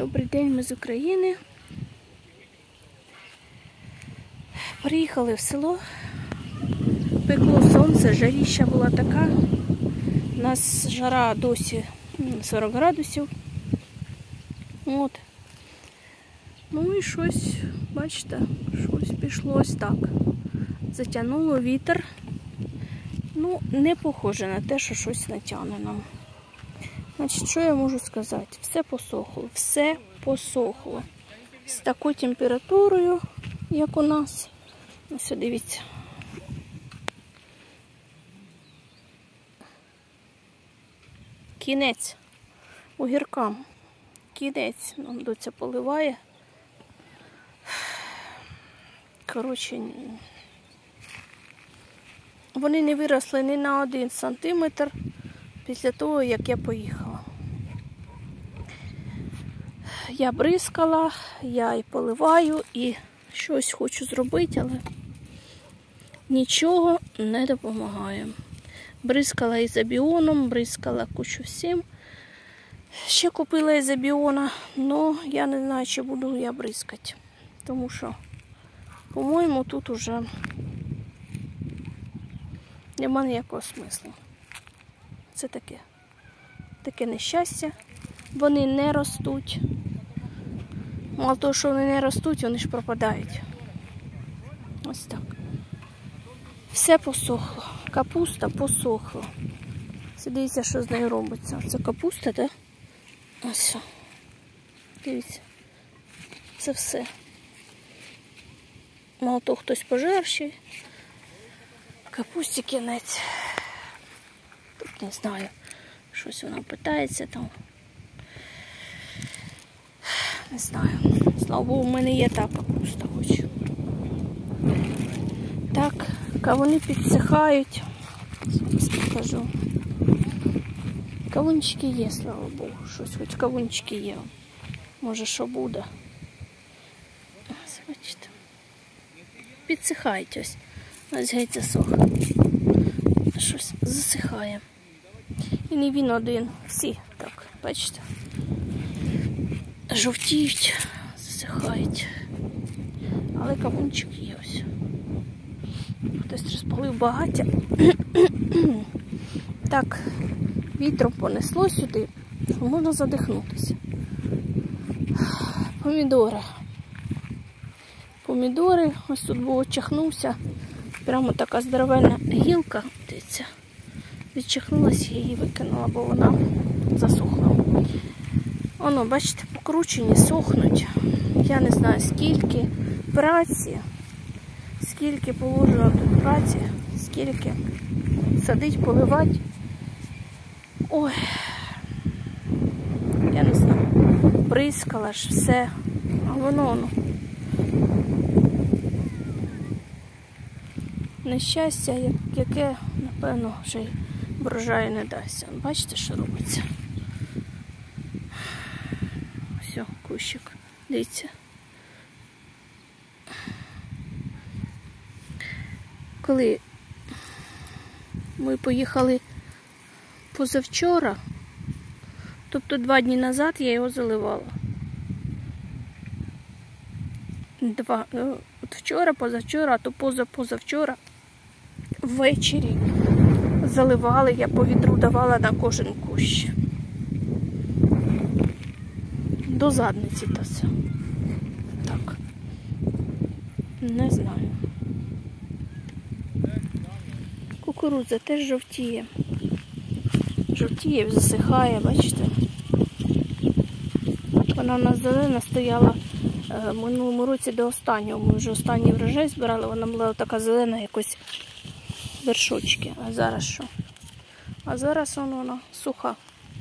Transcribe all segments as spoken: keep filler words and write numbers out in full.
Добрий день, ми з України. Приїхали в село. Пекло сонце, жаріща була така. У нас жара досі сорок градусів. От. Ну і щось, бачите, щось пішло ось так. Затягнуло вітер. Ну, не похоже на те, що щось натягне нам. Значить, що я можу сказати? Все посохло, все посохло. З такою температурою, як у нас. Ось, дивіться. Кінець огіркам. Кінець. Нам доця поливає. Коротше, вони не виросли ні на один сантиметр після того, як я поїхала. Я бризкала, я і поливаю, і щось хочу зробити, але нічого не допомагає. Бризкала ізобіоном, бризкала кучу всім. Ще купила ізобіона, але я не знаю, чи буду я бризкати. Тому що, по-моєму, тут уже нема ніякого смислу. Це таке. Таке нещастя. Вони не ростуть. Мало того, що вони не ростуть, вони ж пропадають. Ось так. Все посохло. Капуста посохла. Дивіться, що з нею робиться. Це капуста, так? Ось. Дивіться. Це все. Мало того, хтось пожерший. Капусті кінець. Тут не знаю. Щось вона питається там. Не знаю. Слава Богу, в мене є та капуста хоч. Так, кавуни підсихають. Зараз покажу. Кавунчики є, слава Богу. Щось, хоч кавунчики є. Може, що буде. Ось, бачите. Підсихають ось. Ось геть засохне. Щось засихає. І не він один. Всі так, бачите. Жовтіють, засихають. Але кавунчик є ось. Хтось розпалив багаття. Так, вітром понесло сюди, що можна задихнутися. Помідори. Помідори, ось тут був чахнувся. Прямо така здоровенна гілка, дивіться. Відчахнулася, її викинула, бо вона засохла. Воно, бачите, покручені, сохнуть. Я не знаю, скільки праці, скільки положено тут праці, скільки садить, поливати. Ой, я не знаю, бризкала ж все, а воно, воно. Нещастя, яке, напевно, вже й врожаю не дасть. Бачите, що робиться? Все, кущик. Дивіться. Коли ми поїхали позавчора, тобто два дні назад я його заливала. Два, от вчора, позавчора, а то поза-позавчора ввечері заливали, я по відру давала на кожен кущ. До задниці та все. Так. Не знаю. Кукурудза теж жовтіє. Жовтіє, засихає, бачите? Вона у нас зелена стояла в минулому році до останнього. Ми вже останній врожай збирали, вона була така зелена, якось вершочки. А зараз що? А зараз вона, вона суха.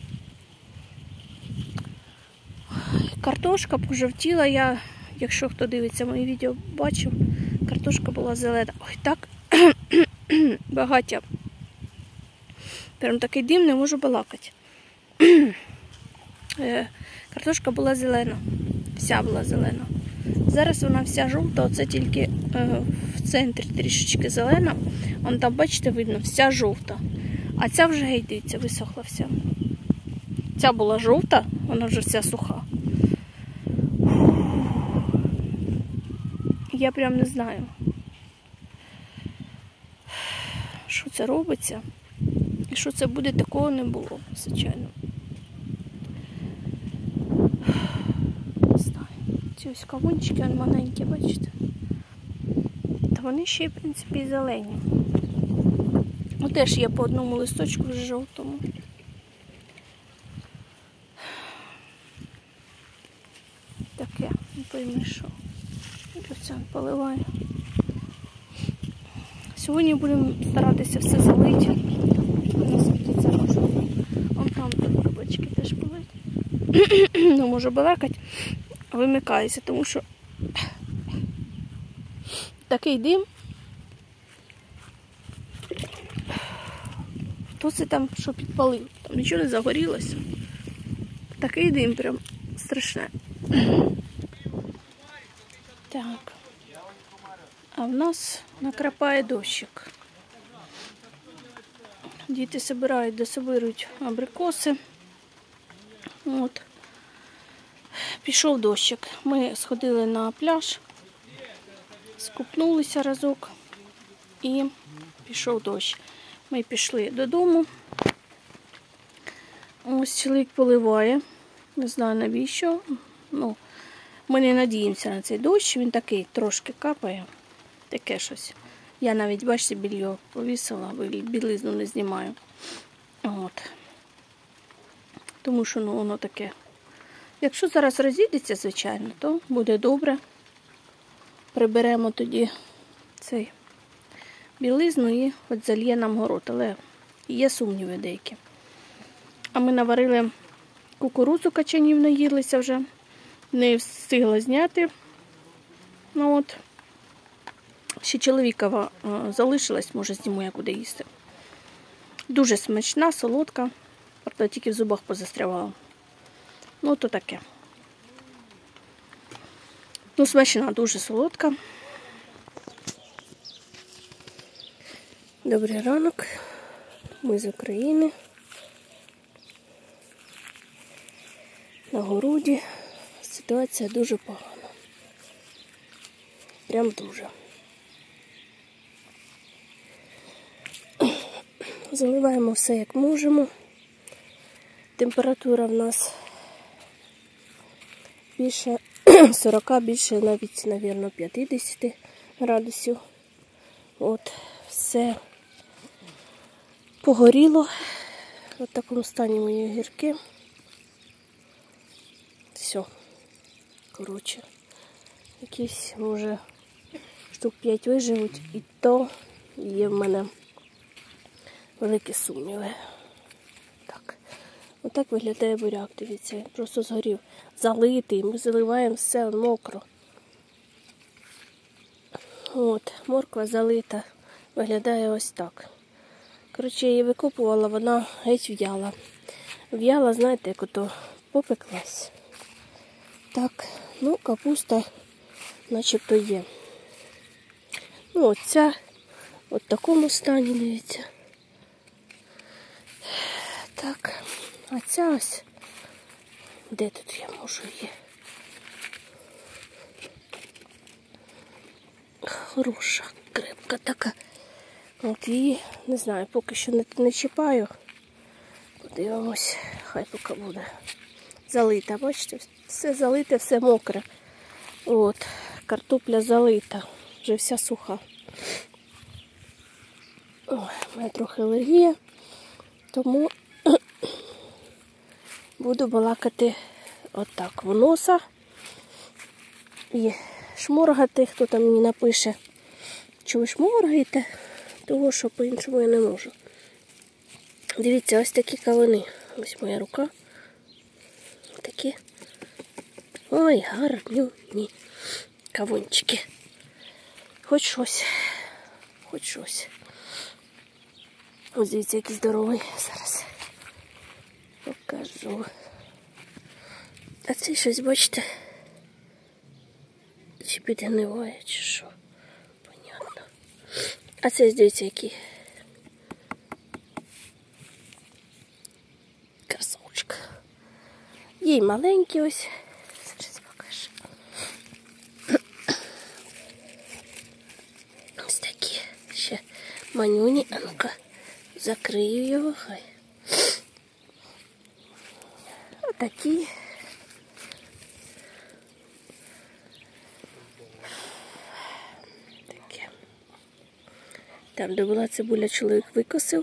Картошка пожовтіла, я, якщо хто дивиться мої відео, бачив, картошка була зелена. Ой, так багаття. Прям такий дим, не можу балакати. Картошка була зелена, вся була зелена. Зараз вона вся жовта, оце тільки е, в центрі трішечки зелена. Вон там, бачите, видно, вся жовта. А ця вже, гей, дивіться, висохла вся. Ця була жовта, вона вже вся суха. Я прям не знаю, що це робиться. І що це буде, такого не було, звичайно. Не знаю. Ці ось кавунчики, вони маленькі, бачите? Та вони ще й, в принципі, і зелені. Ну, теж є по одному листочку вже жовтому. Таке, не пойми що. Оце поливаю. Сьогодні будемо старатися все залити. Наскільки це можна. Вон там кабачки теж полить. Ну, можу балакати, вимикаюся, тому що такий дим. Хто це там, що підпалив? Там нічого не загорілося. Такий дим прям страшне. Так. А в нас накрапає дощик. Діти збирають, дособирують абрикоси. От. Пішов дощик. Ми сходили на пляж, скупнулися разок і пішов дощ. Ми пішли додому. Ось чоловік поливає. Не знаю навіщо. Ну, ми не надіємося на цей дощ. Він такий трошки капає. Таке щось. Я навіть, бачите, більйо повісила, білизну не знімаю. От. Тому що, ну, воно таке. Якщо зараз розійдеться, звичайно, то буде добре. Приберемо тоді цей білизну і от зальє нам город. Але є сумніви деякі. А ми наварили кукурудзу, качанів наїлися вже. Не встигла зняти. Ну от. Ще чоловікова залишилась, може зніму, як буде їсти. Дуже смачна, солодка. Правда, тільки в зубах позастрявала. Ну, то таке. Ну, смачна, дуже солодка. Добрий ранок. Ми з України. На городі ситуація дуже погана. Прям дуже. Заливаємо все як можемо. Температура в нас більше сорока, більше навіть, мабуть, п'ятдесят градусів. От, все погоріло. В такому стані мої огірки. Все. Коротше, якісь, може, штук п'ять виживуть, і то є в мене великі сумніви. Так. Отак виглядає буряк, дивіться, він просто згорів. Залитий, ми заливаємо все мокро. От, морква залита, виглядає ось так. Коротше, я її викопувала, вона геть в'яла. В'яла, знаєте, як ото попеклась. Так, ну, капуста начебто є. Ну, оця, от в такому стані, дивіться. Так, а ця ось, де тут я можу її? Хороша, крепка така. От її, не знаю, поки що не, не чіпаю. Подивимось, хай поки буде. Залита, бачите, все залите, все мокре. От, картопля залита, вже вся суха. Ой, у мене трохи алергія, тому буду балакати отак в носа і шморгати, хто там мені напише, що ви шморгаєте, того, що по-іншому я не можу. Дивіться, ось такі кавуни. Ось моя рука. Такі. Ой, гарнюні кавунчики. Хоч щось. Хоч щось. Ось дивіться, який здоровий. Зараз покажу. А це щось, бачите, чи підгниває, чи що. Понятно. А це, дивіться, який. Красавчик. Є й маленький ось. Зараз покажу. Манюні, а ну-ка, закрию його, хай. Отакі. Таке. Там, де була цибуля, чоловік викосив.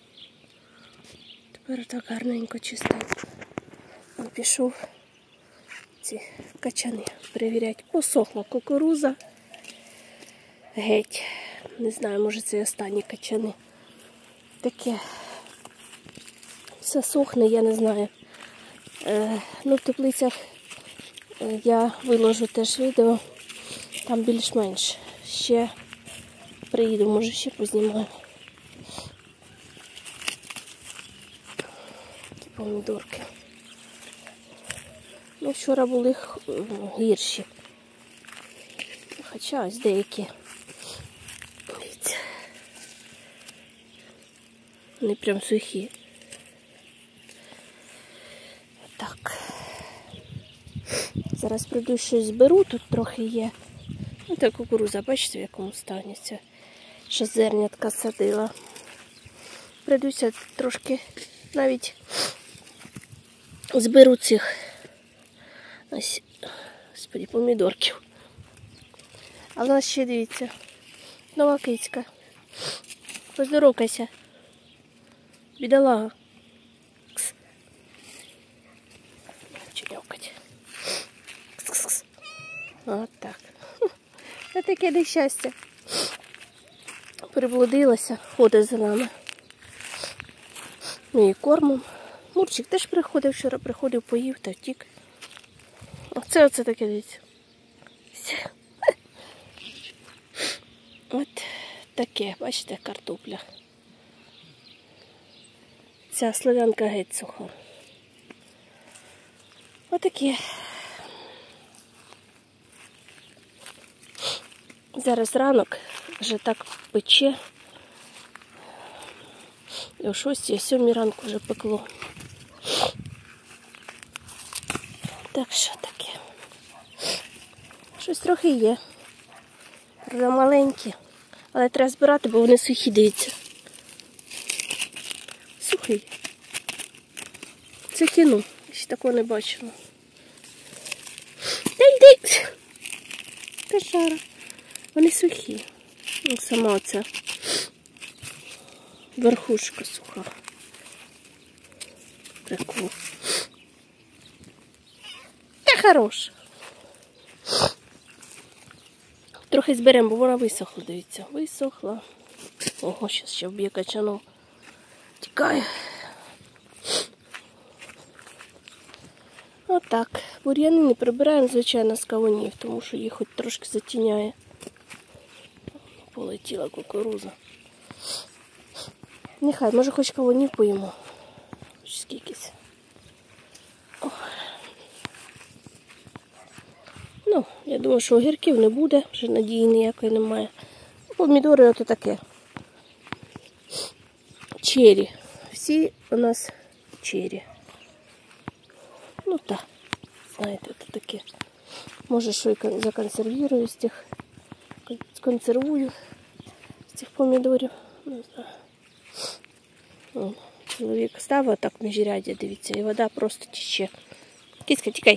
Тепер так гарненько, чистенько. Він пішов ці качани перевіряти. Посохла кукуруза. Геть. Не знаю, може це і останні качани. Таке. Все сохне, я не знаю. Е, ну, в теплицях я виложу теж відео. Там більш-менш. Ще приїду, може ще познімаю. Такі помідорки. Ну, вчора були гірші. Хоча ось деякі. Дивіться. Вони прям сухі. Так. Зараз прийду щось зберу, тут трохи є. Ось та кукуруза, бачите, в якому стані це. Ще зернятка садила. Прийдуся трошки навіть зберу цих ось, господи, помідорків. Але у нас ще, дивіться, нова кицька. Поздоровкайся. Бідолага. Кс. Чудовкать. Кс-кс-кс. От так. Це таке нещастя. Приблудилася, ходить за нами. Ми її кормимо. Мурчик теж приходив вчора, приходив, поїв та втік. Оце оце таке, дивіться. От таке, бачите, картопля. Ця слав'янка геть суха. Отаке. Зараз ранок, вже так пече. І о шостій, о сьомій ранку вже пекло. Так що таке. Щось трохи є. Правда, маленькі. Але треба збирати, бо вони сухі, дивіться. Сухий. Це кіно. Ще такого не бачила. Та йди! Кошара. Вони сухі. Ну, сама оця верхушка суха. Прикол. Та хороша. Трохи зберемо, бо вона висохла, дивіться. Висохла. Ого, зараз ще вб'є качанов. Тікає. Отак. Бур'яни не прибираємо, звичайно, з кавунів, тому що їх хоч трошки затіняє. Полетіла кукуруза. Нехай, може хоч кавунів поїмо. Хоч скількись. О. Ну, я думаю, що огірків не буде, вже надії ніякої немає. Помідори ото таке. Чері. Всі у нас чері. Ну так, знаєте, це таке. Може, що і законсервірую з тих, консервую з цих помідорів. Не знаю. О, чоловік ставив так в міжряді, дивіться, і вода просто тече. Кицька, тікай.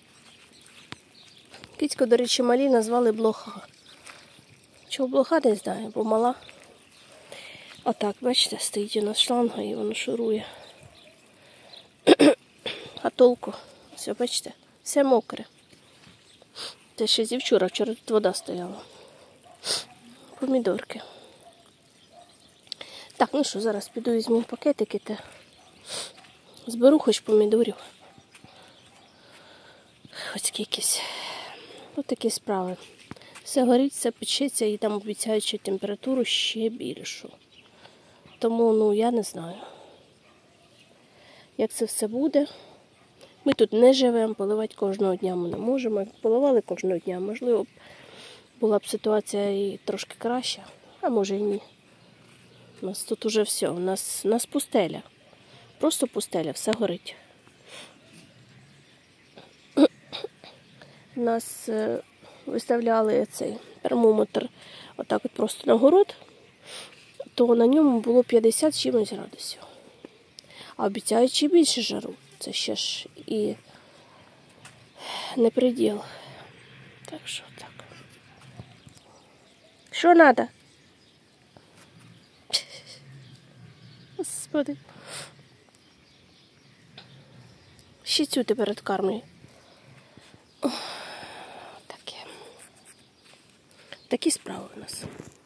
Кицьку, до речі, малі назвали блоха. Чого блоха, не знаю, бо мала. Отак, бачите, стоїть у нас шланга і воно шурує. А толку, все, бачите, все мокре. Це ще зі вчора, вчора тут вода стояла. Помідорки. Так, ну що, зараз піду візьму пакетики та зберу хоч помідорів. Хоч скількись. Ось такі справи. Все горить, все печеться і там обіцяють ще температуру ще більшу. Тому, ну, я не знаю, як це все буде. Ми тут не живемо, поливати кожного дня ми не можемо. Як поливали кожного дня, можливо, була б ситуація і трошки краща, а може і ні. У нас тут уже все, у нас, у нас пустеля. Просто пустеля, все горить. У нас е, виставляли цей термометр отак от просто на город, то на ньому було п'ятдесят чимось градусів. А обіцяють ще більше жару. Це ще ж і не приділ. Так що так. Що треба? Господи. Ще цю тепер відкармлюю. Таке. Такі справи у нас.